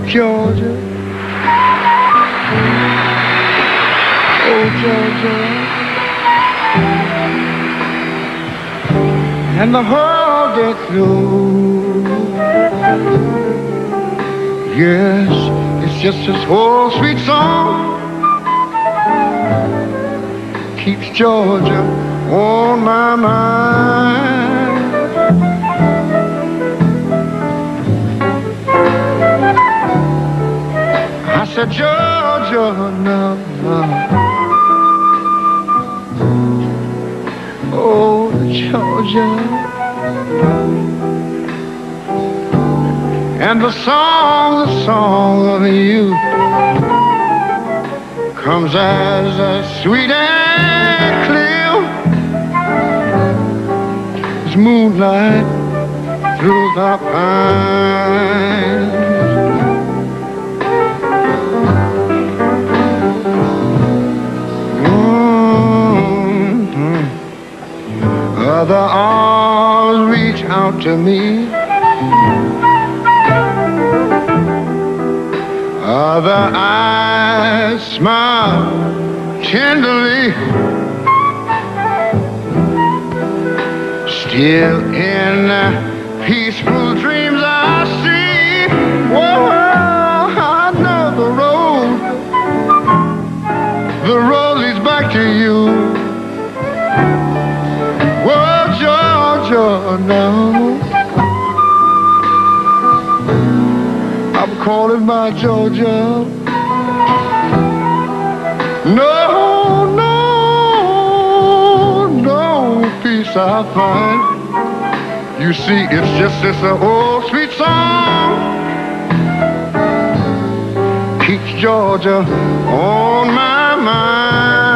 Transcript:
Georgia, oh Georgia, and the whole day through. Yes, it's just this whole sweet song keeps Georgia on my mind. I said, Georgia, no, no. Oh, Georgia. And the song of you comes as sweet and clear as moonlight through the pines. Other arms reach out to me, other eyes smile tenderly. Still in peaceful dreams I see, whoa, I know the road leads back to you. Whoa, Georgia, now I'm calling my Georgia. No, no, no peace I find. You see, it's just this old sweet song keeps Georgia on my mind.